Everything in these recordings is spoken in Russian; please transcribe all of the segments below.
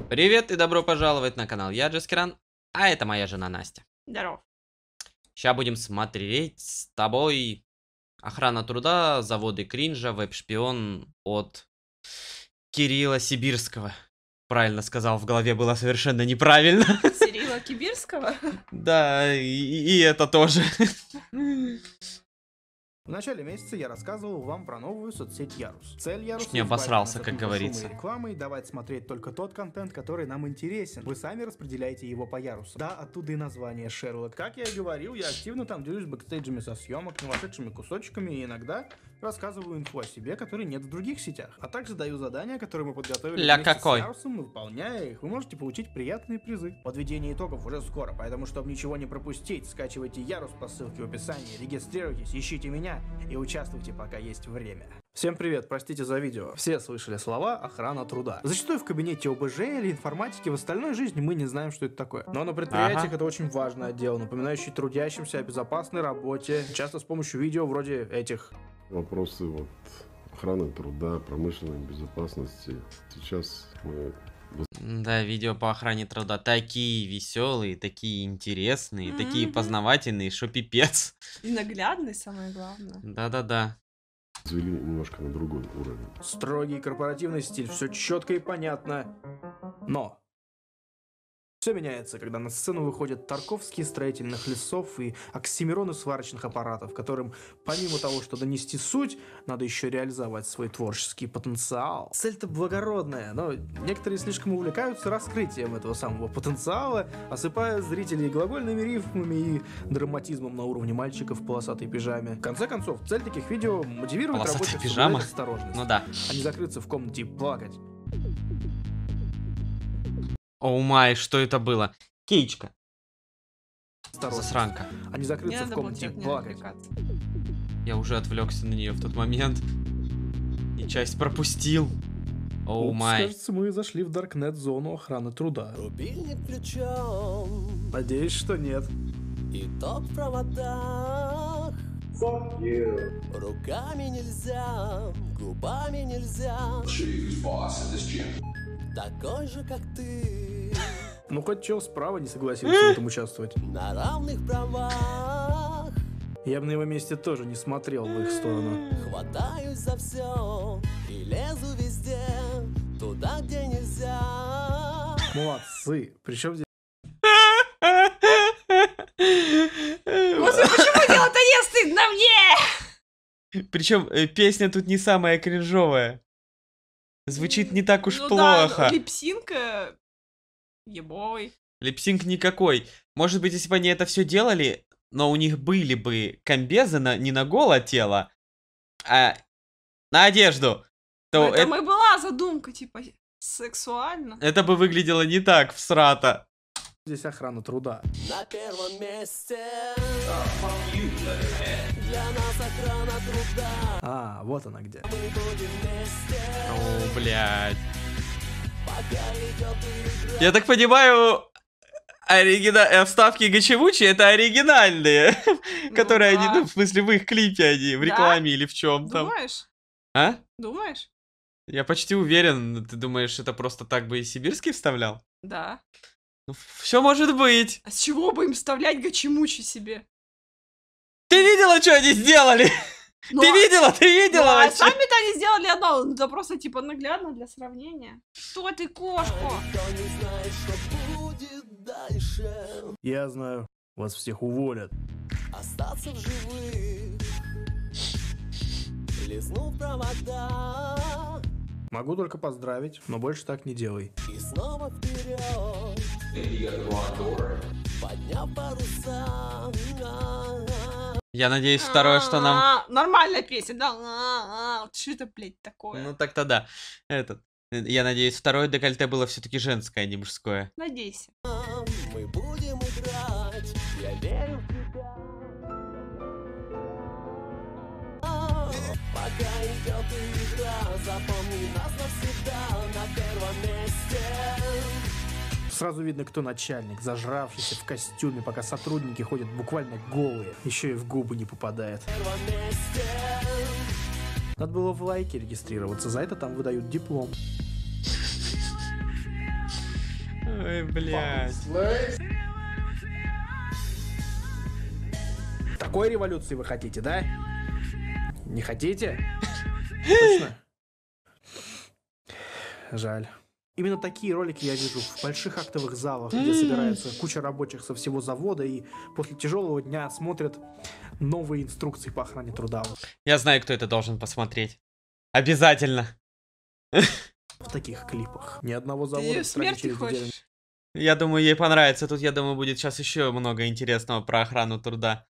Привет и добро пожаловать на канал. Я Джескиран, а это моя жена Настя. Здоров. Сейчас будем смотреть с тобой охрана труда, заводы кринжа, веб-шпион от Кирилла Сибирского. Правильно сказал, в голове было совершенно неправильно. Кирилла Кибирского? Да, и это тоже. В начале месяца я рассказывал вам про новую соцсеть Ярус. Цель Яруса Чуть не обосрался, как говорится. Рекламы и давать смотреть только тот контент, который нам интересен. Вы сами распределяете его по Ярусу. Да, оттуда и название Шерлок. Как я и говорил, я активно там делюсь бэкстейджами со съемок, невошедшими кусочками и иногда рассказываю инфу о себе, которой нет в других сетях. А также даю задания, которые мы подготовили вместе с Ярусом, и выполняя их, вы можете получить приятные призы. Подведение итогов уже скоро, поэтому, чтобы ничего не пропустить, скачивайте Ярус по ссылке в описании, регистрируйтесь, ищите меня и участвуйте, пока есть время. Всем привет, простите за видео. Все слышали слова «охрана труда». Зачастую в кабинете ОБЖ или информатики, в остальной жизни мы не знаем, что это такое. Но на предприятиях это очень важный отдел, напоминающий трудящимся о безопасной работе, часто с помощью видео вроде этих. Вопросы охраны труда, промышленной безопасности. Сейчас мы... Да, видео по охране труда такие веселые, такие интересные, такие познавательные, что пипец. И наглядный, самое главное. Да-да-да. Завели немножко на другой уровень. Строгий корпоративный стиль, все четко и понятно. Но все меняется, когда на сцену выходят Тарковские строительных лесов и Оксимироны сварочных аппаратов, которым, помимо того, что донести суть, надо еще реализовать свой творческий потенциал. Цель-то благородная, но некоторые слишком увлекаются раскрытием этого самого потенциала, осыпая зрителей глагольными рифмами и драматизмом на уровне мальчика в полосатой пижаме. В конце концов, цель таких видео — мотивировать Полосатая рабочих пижама? соблюдать осторожность, Ну да. а не закрыться в комнате и плакать. Оу май, что это было? Кейчка. Осторожность. Засранка. А не закрыться в комнате и плакать. Я уже отвлекся на нее в тот момент. И часть пропустил. Оу Упс, май. кажется, мы зашли в Даркнет зону охраны труда. Рубильник включен, Надеюсь, что нет. и ток в проводах. Руками нельзя, губами нельзя. Такой же, как ты, Ну, хоть чел справа не согласился в этом участвовать. на равных правах. Я бы на его месте тоже не смотрел в их сторону. Хватаюсь за все и лезу везде, туда, где нельзя. Молодцы. Причем здесь... Господи, почему дело-то не стыдно мне? Причем песня тут не самая кринжовая. Звучит не так уж Ну плохо. Да, липсинка. Ебой. Липсинг никакой. Может быть, если бы они это все делали, но у них были бы комбезы не на голое тело, а на одежду, то Ну, это и была задумка, типа, сексуально. это бы выглядело не так всрато. Здесь охрана труда. На первом месте для нас охрана труда. А, вот она где. Мы будем вместе, О, блядь. пока идет игра. Я так понимаю, вставки Гачевучи это оригинальные, которые они, да. ну, в смысле, в их клипе они, в Да? рекламе или в чем там. Думаешь? А? Думаешь? Я почти уверен, ты думаешь, это просто так бы и Сибирский вставлял? Да. Ну, все может быть. А с чего бы им вставлять гачемучи себе? Ты видела, что они сделали? Ну, Ты видела? Ты ну, видела а вообще? сами-то они сделали одно, да просто типа наглядно для сравнения. Что ты, кошку? Никто не знает, что будет дальше. Я знаю. Вас всех уволят. Остаться в живых, лизнув провода. Могу только поздравить, но больше так не делай. И снова вперед, подняв паруса. Я надеюсь, второе, что нам... Нормальная песня, да? Что это, блядь, такое? Ну так-то да. Я надеюсь, второе декольте было все-таки женское, а не мужское. Надейся. Мы будем играть, я верю в тебя. Пока идет игра, запомни нас навсегда на первом месте. Сразу видно, кто начальник, зажравшийся в костюме, пока сотрудники ходят буквально голые. Еще и в губы не попадает. На первом месте. Надо было в лайке регистрироваться, за это там выдают диплом. Ой, блядь. Такой революции вы хотите, да? Не хотите? Точно? Жаль. Именно такие ролики я вижу в больших актовых залах, где собирается куча рабочих со всего завода и после тяжелого дня смотрят новые инструкции по охране труда. Я знаю, кто это должен посмотреть. Обязательно. В таких клипах. Ни одного завода Ты в стране смерти через неделю хочешь? Я думаю, ей понравится. Тут, я думаю, будет сейчас еще много интересного про охрану труда.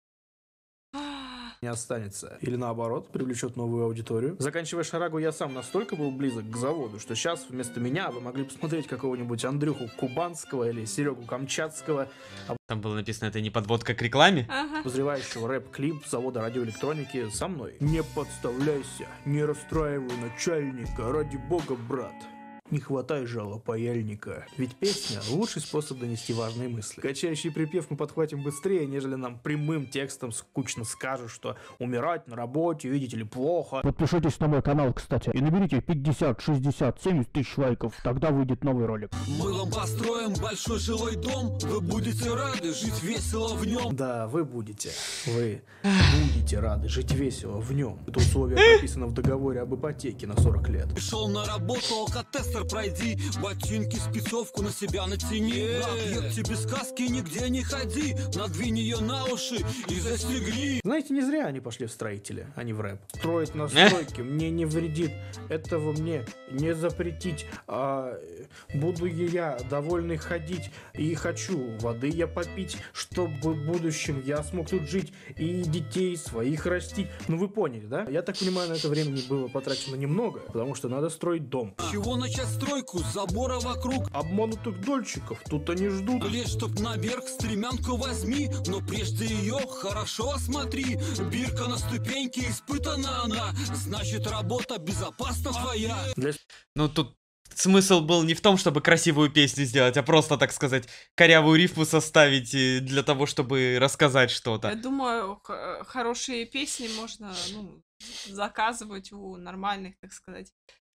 не останется. Или наоборот, привлечет новую аудиторию. Заканчивая шарагу, я сам настолько был близок к заводу, что сейчас вместо меня вы могли посмотреть какого-нибудь Андрюху Кубанского или Серегу Камчатского, Там было написано, это не подводка к рекламе. Ага. обозревающего рэп-клип завода радиоэлектроники со мной. Не подставляйся, не расстраивай начальника, ради бога, брат. Не хватай жала паяльника. Ведь песня — лучший способ донести важные мысли. Качающий припев мы подхватим быстрее, нежели нам прямым текстом скучно скажут, что умирать на работе, видите ли, плохо. Подпишитесь на мой канал, кстати, и наберите 50, 60, 70 тысяч лайков, тогда выйдет новый ролик. Мы вам построим большой жилой дом, вы будете рады жить весело в нем. Да, вы будете. Вы будете рады жить весело в нем. Это условие прописано в договоре об ипотеке на 40 лет. Пришел на работу, алкотестер пройди, ботинки, спецовку на себя натяни. На объекте без каски нигде не ходи, надвинь ее на уши и застегни. Знаете, не зря они пошли в строители, а не в рэп. Строить на стройке мне не вредит, этого мне не запретить. Буду я довольный ходить и хочу воды я попить, чтобы в будущем я смог тут жить и детей своих растить. Ну вы поняли, да? Я так понимаю, на это времени было потрачено немного, потому что надо строить дом. Чего начать стройку, забора вокруг? Обманутых дольщиков тут они ждут. Лезь, чтоб наверх, стремянку возьми, но прежде ее хорошо осмотри. Бирка на ступеньке, испытана она, значит работа безопасна твоя. Ну тут смысл был не в том, чтобы красивую песню сделать, а просто, так сказать, корявую рифму составить для того, чтобы рассказать Я что-то. думаю, хорошие песни можно, ну, заказывать у нормальных, так сказать,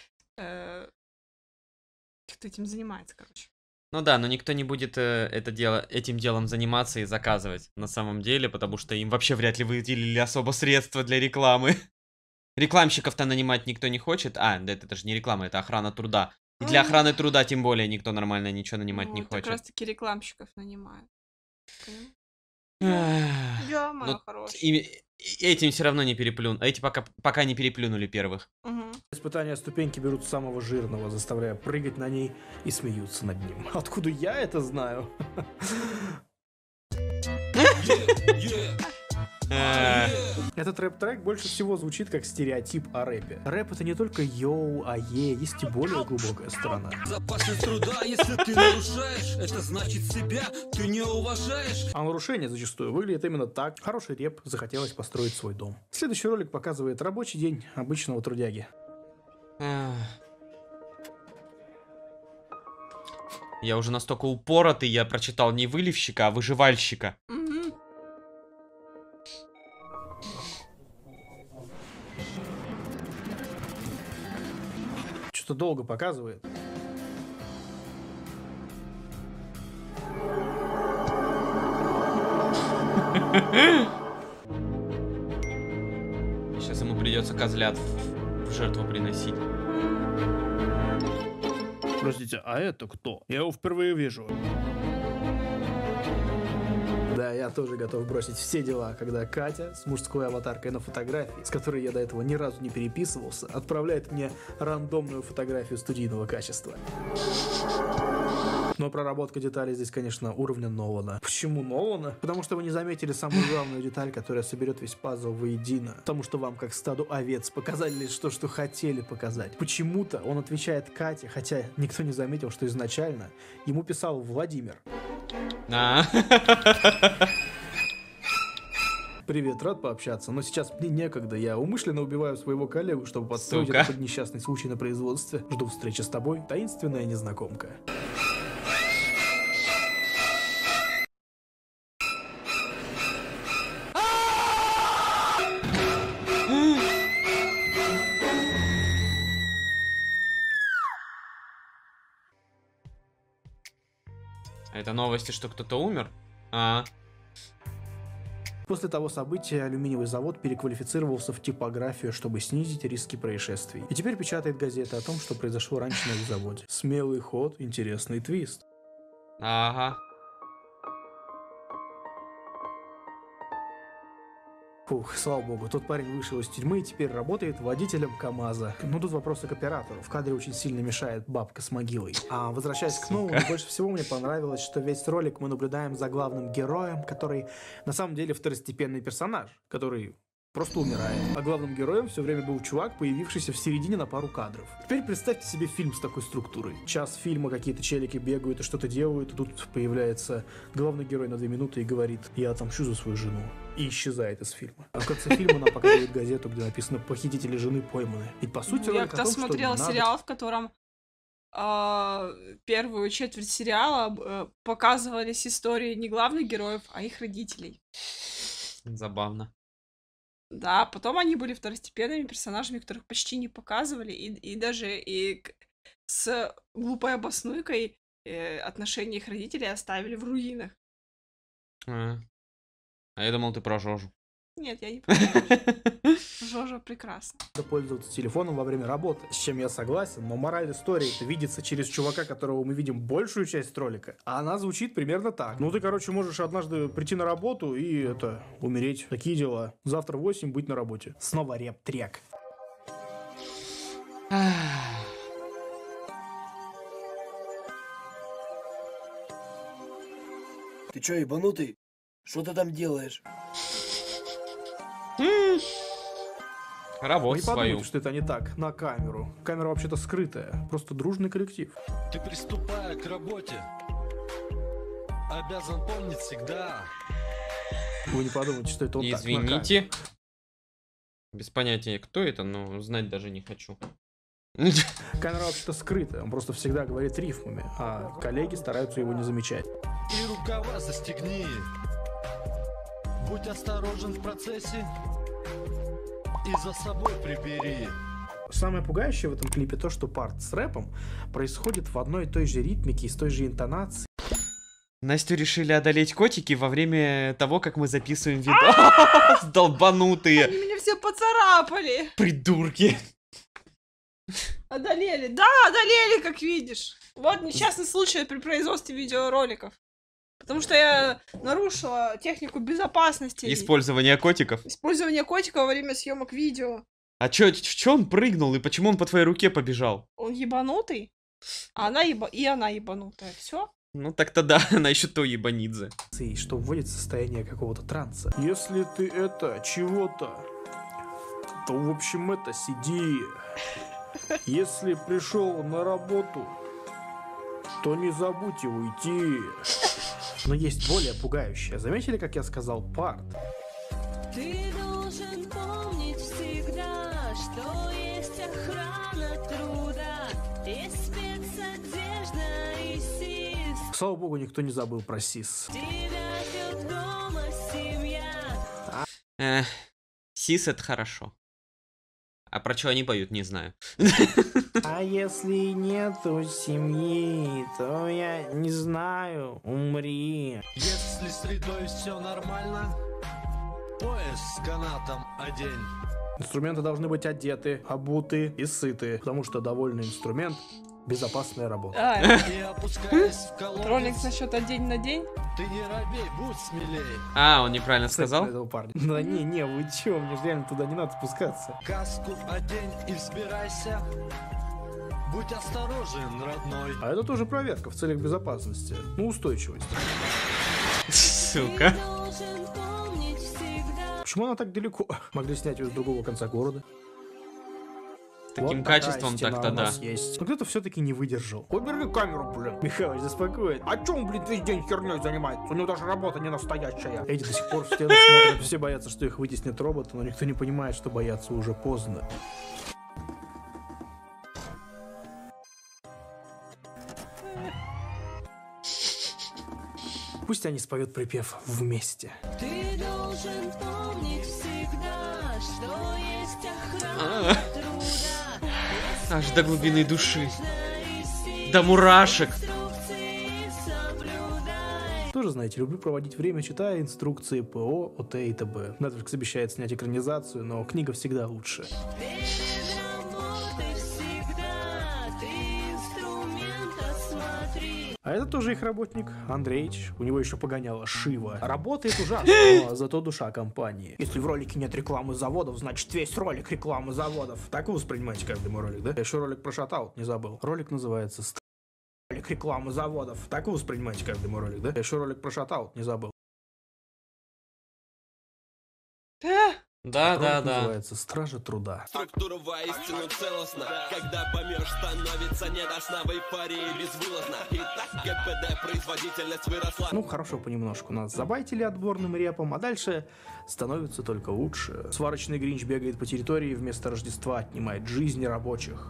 кто этим занимается, короче. Ну да, но никто не будет этим делом заниматься и заказывать на самом деле, потому что им вообще вряд ли выделили особо средства для рекламы. Рекламщиков-то нанимать никто не хочет. Да, это же не реклама, это охрана труда. И для охраны труда тем более никто нормально ничего нанимать не Вот, как хочет. раз таки рекламщиков нанимают. Понимаешь? Эх, Я, моя ну, хорошая. этим все равно не переплюнут. Эти пока не переплюнули первых. Мгм. Испытания ступеньки берут самого жирного, заставляя прыгать на ней и смеются над ним. Откуда я это знаю? Этот рэп-трек больше всего звучит как стереотип о рэпе. Рэп — это не только йоу, есть и более глубокая сторона. Запасность труда, если ты нарушаешь, это значит себя ты не уважаешь. А нарушение зачастую выглядит именно так. Хороший рэп, захотелось построить свой дом. Следующий ролик показывает рабочий день обычного трудяги. Я уже настолько упоротый, я прочитал не выливщика, а выживальщика. Мгм. Что-то долго показывает. Сейчас ему придется козлят в жертву приносить. Простите, а это кто? Я его впервые вижу. Да, я тоже готов бросить все дела, когда Катя с мужской аватаркой на фотографии, с которой я до этого ни разу не переписывался, отправляет мне рандомную фотографию студийного качества. Но проработка деталей здесь, конечно, уровня Нолана. Почему Нолана? Потому что вы не заметили самую главную деталь, которая соберет весь пазл воедино. Потому что вам, как стаду овец, показали лишь то, что хотели показать. Почему-то он отвечает Кате, хотя никто не заметил, что изначально ему писал Владимир. Привет, рад пообщаться, но сейчас мне некогда. Я умышленно убиваю своего коллегу, чтобы подстроить Сука. этот несчастный случай на производстве. Жду встречи с тобой, таинственная незнакомка. Это новости, что кто-то умер? После того события алюминиевый завод переквалифицировался в типографию, чтобы снизить риски происшествий. И теперь печатает газеты о том, что произошло раньше на их заводе. Смелый ход, интересный твист. Ага. Фух, слава богу, тот парень вышел из тюрьмы и теперь работает водителем КамАЗа. Ну тут вопросы к оператору. В кадре очень сильно мешает бабка с могилой. А возвращаясь к новому, больше всего мне понравилось, что весь ролик мы наблюдаем за главным героем, который на самом деле второстепенный персонаж, который просто умирает. А главным героем все время был чувак, появившийся в середине на пару кадров. Теперь представьте себе фильм с такой структурой. Час фильма, какие-то челики бегают и что-то делают, и тут появляется главный герой на 2 минуты и говорит: «Я отомщу за свою жену». И исчезает из фильма. А в конце фильма нам показывают газету, где написано: «Похитители жены пойманы». Ведь по сути Я ролик о как-то том, что смотрела надо... сериал, в котором первую четверть сериала показывались истории не главных героев, а их родителей. Забавно. Да, потом они были второстепенными персонажами, которых почти не показывали, и даже с глупой обоснуйкой отношения их родителей оставили в руинах. А я думал, ты про Жожу. Нет, я не понимаю. Жожа прекрасно. пользоваться телефоном во время работы. С чем я согласен, но мораль истории это видится через чувака, которого мы видим большую часть ролика. А она звучит примерно так. Ну ты, короче, можешь однажды прийти на работу и умереть. Такие дела. Завтра в 8 быть на работе. Снова реп-трек. Ты чё, ебанутый? Что ты там делаешь? Работу Не свою. подумайте, что это не так. На камеру. Камера вообще-то скрытая. Просто дружный коллектив. Ты, приступая к работе, обязан помнить всегда. Вы не подумайте, что это вот так. на камеру. Извините. Без понятия, кто это, но знать даже не хочу. Камера вообще-то скрытая. Он просто всегда говорит рифмами, а коллеги стараются его не замечать. И рукава застегни. Будь осторожен в процессе и за собой прибери. Самое пугающее в этом клипе то, что парт с рэпом происходит в одной и той же ритмике и с той же интонацией. Настю решили одолеть котики во время того, как мы записываем видео. Долбанутые. Они меня все поцарапали. Придурки. Одолели. Да, одолели, как видишь. Вот несчастный случай при производстве видеороликов. Потому что я нарушила технику безопасности. Использование котиков. Использование котика во время съемок видео. А чё он прыгнул и почему он по твоей руке побежал? Он ебанутый, а она она ебанутая. Все? Ну так-то да, она еще то ебанидзе. Что вводит в состояние какого-то транса. Если ты чего-то, то в общем сиди. Если пришел на работу, то не забудьте уйти. Но есть более пугающее. Заметили, как я сказал парт? Ты должен помнить всегда, что есть охрана труда, и спецодежда, и СИС. Слава богу, никто не забыл про СИС. Тебя ждет дома семья. СИС это хорошо. А про что они поют, не знаю. А если нету семьи, то я не знаю, умри. Если с средой все нормально, пояс с канатом одень. Инструменты должны быть одеты, обуты и сыты, потому что довольный инструмент — безопасная работа. И опускаясь в колодец, Ролик насчет день на день. ты не робей, будь смелей. Он неправильно сказал? Этого парня. Да не, вы чё, мне же реально туда не надо спускаться. Каску одень и взбирайся. Будь осторожен, родной. А это тоже проверка в целях безопасности. Ну, устойчивость. Сука. Должен помнить всегда. Почему она так далеко? Могли снять ее с другого конца города. Таким Вот такая качеством стена так-то у да. нас есть. Но кто-то все-таки не выдержал. Убери камеру, блин. Михалыч, заспокоит. А чё он, блин, весь день херней занимается? У него даже работа не настоящая. Эти до сих пор в стену смотрят. Все боятся, что их вытеснит робот, но никто не понимает, что бояться уже поздно. Пусть они споют припев вместе. Ты должен помнить всегда, что есть охрана труда. Аж до глубины души. До мурашек. Инструкции соблюдай. Тоже, знаете, люблю проводить время, читая инструкции ПО, ОТ и ТБ. Netflix обещает снять экранизацию, но книга всегда лучше. Перед работой всегда ты инструмент осмотри. А это тоже их работник, Андреич. У него еще погоняло Шива. Работает ужасно, но зато душа компании. Если в ролике нет рекламы заводов, значит весь ролик рекламы заводов. Так вы воспринимаете каждый мой ролик, да? Я еще ролик про шатаут не забыл. Ролик называется ролик рекламы заводов. Так вы воспринимаете каждый мой ролик, да? Я еще ролик про шатаут не забыл. Да, Ролик да, да. называется «Стражи труда». Структура воистину целостна, когда помер становится не до сна в эйфории безвылазно. Итак, ГПД производительность выросла. Ну, хорошо понемножку. Нас забайтили отборным репом, а дальше становится только лучше. Сварочный Гринч бегает по территории и вместо Рождества отнимает жизни рабочих.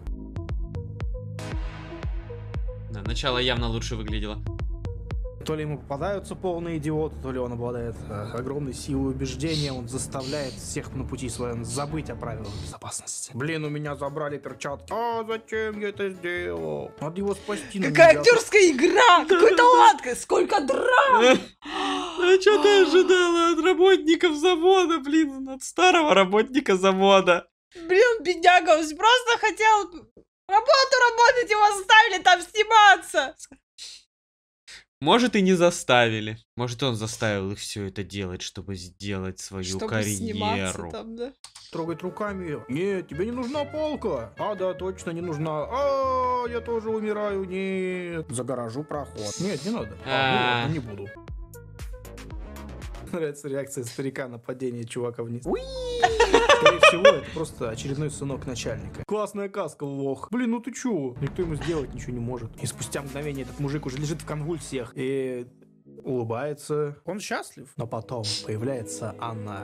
Да, начало явно лучше выглядело. То ли ему попадаются полные идиоты, то ли он обладает огромной силой убеждения, он заставляет всех на пути своем забыть о правилах безопасности. Блин, у меня забрали перчатки. А зачем я это сделал? Надо его спасти. Какая актерская игра! Какой талант! Сколько драм! А что ты ожидала от работников завода, блин, от старого работника завода? Блин, бедняга, он просто хотел работать, его заставили там сниматься. Может, и не заставили. Может, он заставил их все это делать, чтобы сделать свою Чтобы сниматься карьеру. там, да. Трогать руками ее. Нет, тебе не нужна полка. А, да, точно не нужна. А, я тоже умираю. Нет. Загоражу проход. Нет, не надо. Ну ладно, не буду. Нравится реакция старика на падение чувака вниз. Скорее всего, это просто очередной сынок начальника. Классная каска, лох. Блин, ну ты чё? Никто ему сделать ничего не может. И спустя мгновение этот мужик уже лежит в конвульсиях и улыбается. Он счастлив. Но потом появляется она.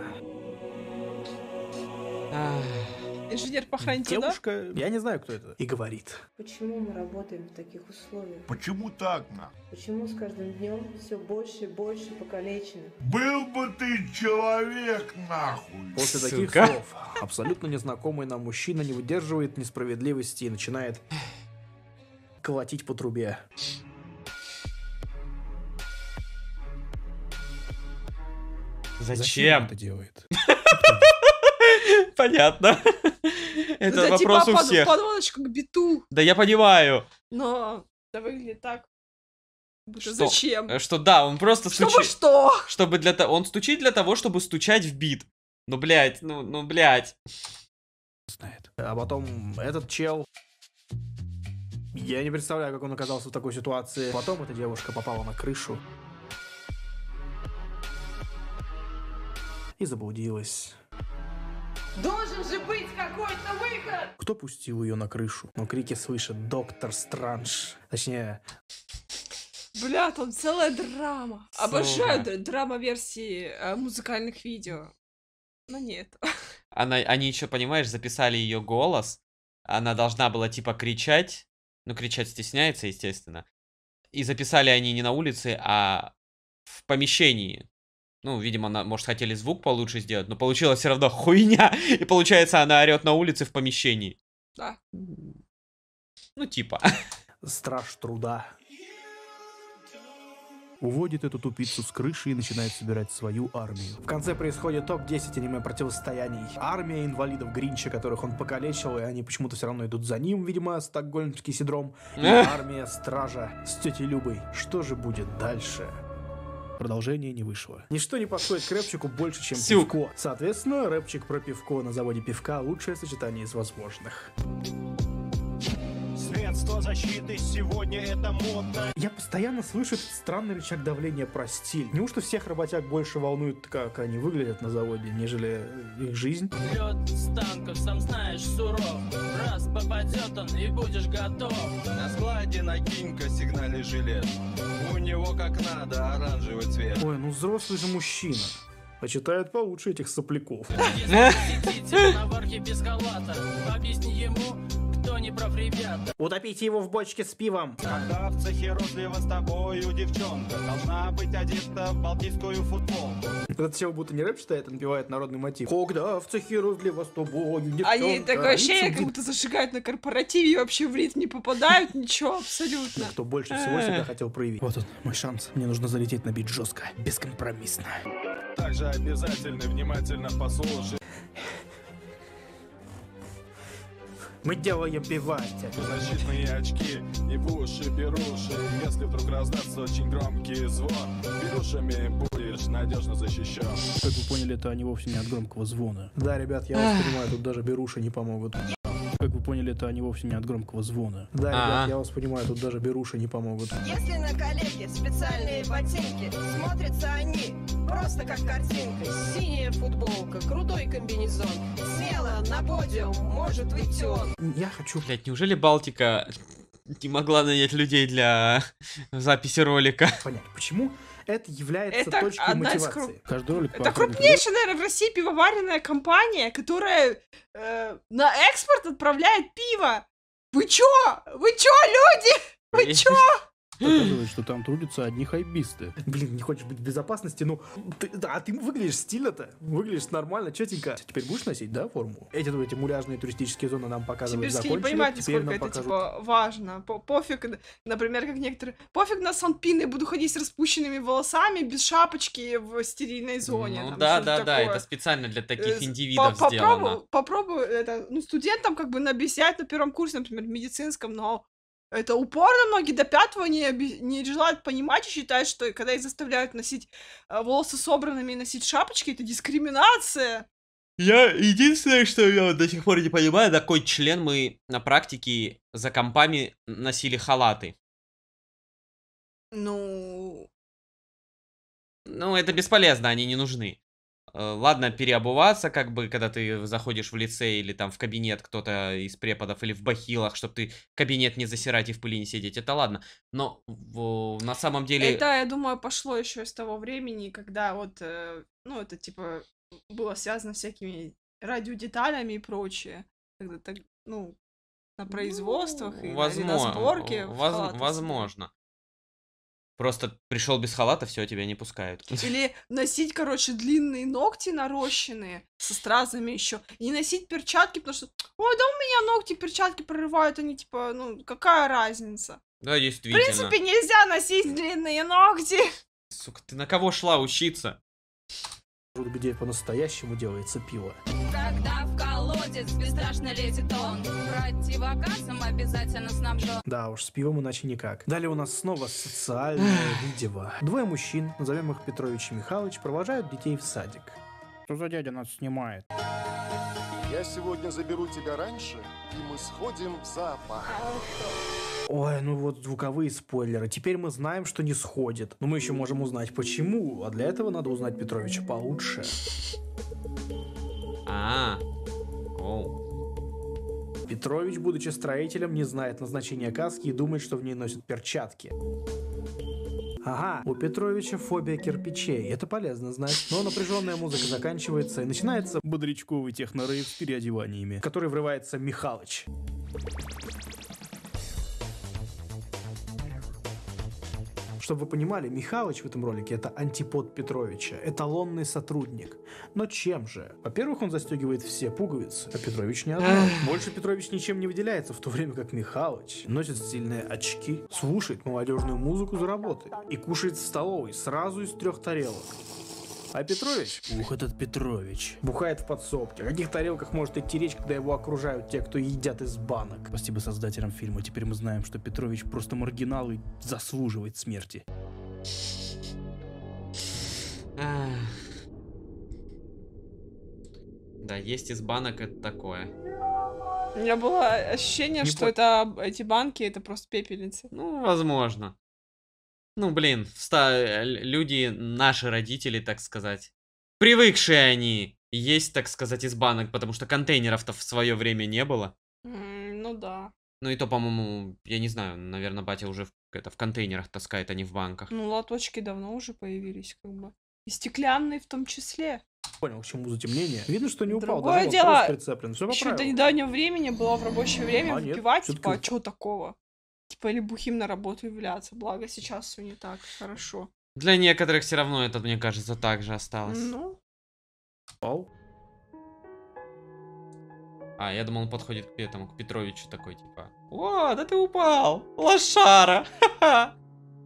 Инженер по охране труда? Девушка, я не знаю, кто это. И говорит. Почему мы работаем в таких условиях? Почему так, на? Почему с каждым днем все больше и больше покалечено? Был бы ты человек, нахуй! После таких слов абсолютно незнакомый нам мужчина не выдерживает несправедливости и начинает колотить по трубе. Зачем? он это делает? Понятно. Это вопрос у всех. Подводочка к биту. Да я понимаю. Но это выглядит так. Будто Что? зачем? Что да, он просто Чтобы стучит. что? Чтобы он стучит для того, чтобы стучать в бит. Ну, блядь, ну, блядь. Знает. А потом этот чел... Я не представляю, как он оказался в такой ситуации. Потом эта девушка попала на крышу. И заблудилась. Должен же быть какой-то выход! Кто пустил ее на крышу? Но крики слышит доктор Страндж. Точнее... Бля, там целая драма. Сука. Обожаю драма-версии музыкальных видео. Но нет. Они еще, понимаешь, записали ее голос. Она должна была типа кричать. Ну, кричать стесняется, естественно. И записали они не на улице, а в помещении. Ну, видимо, может, хотели звук получше сделать, но получилось все равно хуйня. И получается, она орет на улице в помещении. Да. Ну, типа. Страж труда. Уводит эту тупицу с крыши и начинает собирать свою армию. В конце происходит топ-10 аниме-противостояний. Армия инвалидов Гринча, которых он покалечил, и они почему-то все равно идут за ним, видимо, стокгольмский синдром. И армия Стража с тетей Любой. Что же будет дальше? Продолжение не вышло. Ничто не подходит к рэпчику больше, чем пивко. Соответственно, рэпчик про пивко на заводе пивка — лучшее сочетание из возможных. Средство защиты сегодня это модно. Я постоянно слышу этот странный рычаг давления про стиль. Неужто всех работяг больше волнует, как они выглядят на заводе, нежели их жизнь? Лед с танков, сам знаешь, суров. Раз попадет он, и будешь готов. На складе накинь-ка сигнальный жилет. У него как надо оранжевый цвет. Ой, ну взрослый же мужчина. Почитает получше этих сопляков. Если посетитель на варке без халата, объясни ему, кто не прав, ребята. Утопите его в бочке с пивом. Когда в цехе розлива с тобою девчонка должна быть одета в балтийскую футболку. Этот чего будто не рэп читает, а напевает народный мотив. Когда в цехе розлива с тобою девчонка. Они такое ощущение, как будто зажигают на корпоративе и вообще в ритм не попадают, ничего абсолютно. Кто больше всего себя хотел проявить. Вот он, мой шанс. Мне нужно залететь на бит жестко, бескомпромиссно. Также обязательно внимательно послушай. Мы делаем пивастик. Защитные очки и в уши беруши. Если вдруг раздастся очень громкий звон, берушами будешь надежно защищен. Как вы поняли, это они вовсе не от громкого звона. Да, ребят, я вас понимаю, тут даже беруши не помогут. Как вы поняли, это они вовсе не от громкого звона. Да, ребят, я вас понимаю, тут даже беруши не помогут. Если на коллеге специальные ботинки, смотрятся они просто как картинка. Синяя футболка, крутой комбинезон. Смело на подиум может выйти он. Я хочу... Блять, неужели Балтика не могла нанять людей для записи ролика? Понять, почему это является Это точкой одна из мотивации. Каждый ролик Это крупнейшая, наверное, в России пивоваренная компания, которая на экспорт отправляет пиво. Вы чё? Вы чё, люди? Вы чё? показывает, что там трудятся одни хайбисты. Блин, не хочешь быть в безопасности, ну... ты выглядишь стильно-то, выглядишь нормально, чётенько. Теперь будешь носить, да, форму? Эти муляжные туристические зоны нам показывают, Сибирские не понимают, насколько это, типа, важно. Пофиг, например, как некоторые... Пофиг на санпины, буду ходить с распущенными волосами, без шапочки в стерильной зоне. Ну там, да, это специально для таких индивидов сделано. Попробую это, ну, студентам как бы объяснять на первом курсе, например, в медицинском, но это упорно многие до 5-го не желают понимать и считают, что когда их заставляют носить волосы собранными и носить шапочки, это дискриминация. Я единственное, что я до сих пор не понимаю, на какой член мы на практике за компами носили халаты. Ну, это бесполезно, они не нужны. Ладно, переобуваться, как бы, когда ты заходишь в лицей или там в кабинет кто-то из преподов, или в бахилах, чтобы ты кабинет не засирать и в пыли не сидеть, это ладно. Но на самом деле... Это, я думаю, пошло еще с того времени, когда вот, ну, это типа было связано с всякими радиодеталями и прочее. Когда так, ну, на производствах и на сборке. Возможно. Просто пришел без халата, все, тебя не пускают. Или носить, короче, длинные ногти нарощенные со стразами еще. И не носить перчатки, потому что, ой, да у меня ногти, перчатки прорывают, они типа, ну, какая разница? Да, действительно. В принципе, нельзя носить длинные ногти. Сука, ты на кого шла учиться? Где по-настоящему делается пиво. Когда в колодец бесстрашно лезет он, противогазом обязательно снабжен. Да уж, с пивом иначе никак. Далее у нас снова социальное видео. Двое мужчин, назовем их Петрович и Михалыч, провожают детей в садик. Что за дядя нас снимает? Я сегодня заберу тебя раньше, и мы сходим в зоопарк. Ой, ну вот звуковые спойлеры. Теперь мы знаем, что не сходит. Но мы еще можем узнать почему. А для этого надо узнать Петровича получше. Петрович, будучи строителем, не знает назначения каски и думает, что в ней носят перчатки. Ага, у Петровича фобия кирпичей. Это полезно знать. Но напряженная музыка заканчивается, и начинается бодрячковый техно-рейв с переодеваниями, в который врывается Михалыч. Чтобы вы понимали, Михалыч в этом ролике — это антипод Петровича, эталонный сотрудник. Но чем же? Во-первых, он застегивает все пуговицы, а Петрович не одна. Больше Петрович ничем не выделяется, в то время как Михалыч носит стильные очки, слушает молодежную музыку за работой и кушает в столовой сразу из 3 тарелок. А Петрович? Ух, этот Петрович. Бухает в подсобке. О каких тарелках может идти речь, когда его окружают те, кто едят из банок? Спасибо создателям фильма. Теперь мы знаем, что Петрович просто маргинал и заслуживает смерти. Да, есть из банок это такое. У меня было ощущение, что эти банки это просто пепельницы. Ну, возможно. Ну, блин, люди, наши родители, так сказать, привыкшие они есть, так сказать, из банок, потому что контейнеров-то в свое время не было. Ну да. Ну и то, по-моему, я не знаю, наверное, батя уже в контейнерах таскает, а не в банках. Ну, лоточки давно уже появились, как бы. И стеклянные в том числе. Понял, к чему затемнение. Видно, что не упал. Другое даже дело, просто прицеплен. Все по еще до правилам. недавнего времени было в рабочее время А, нет, выпивать, всё-таки типа, а чё такого? Типа, или бухим на работу являться. Благо, сейчас все не так хорошо. Для некоторых все равно это, мне кажется, так же осталось. Ну, Упал. А, я думал, он подходит к этому, к Петровичу такой, типа, о, да ты упал, лошара, ха-ха.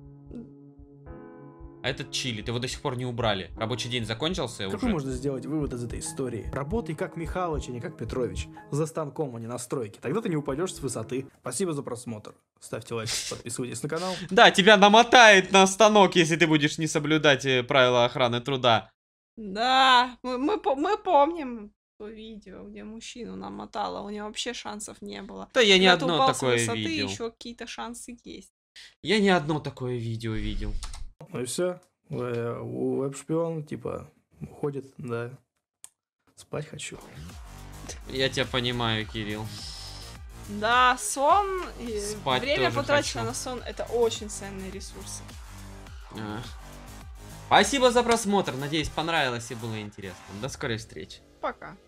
А этот чилит, его до сих пор не убрали. Рабочий день закончился Какой уже. можно сделать вывод из этой истории? Работай как Михалыч, а не как Петрович. За станком, а не на стройке. Тогда ты не упадешь с высоты. Спасибо за просмотр. Ставьте лайк, подписывайтесь на канал. Да, тебя намотает на станок, если ты будешь не соблюдать правила охраны труда. да, мы помним то видео, где мужчину намотало, у него вообще шансов не было. Да я не Когда ты одно упал с такое высоты, видел. еще какие-то шансы есть. Я не одно такое видео видел. Ну и все. У веб-шпион, типа, уходит, да. Спать хочу. Я тебя понимаю, Кирилл. Да, сон и Спать время тоже потраченное хочу. на сон — это очень ценные ресурсы. Спасибо за просмотр. Надеюсь, понравилось и было интересно. До скорой встречи. Пока.